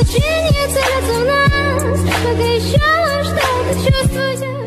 Мужчине целятся в нас, пока еще что-то чувствуете.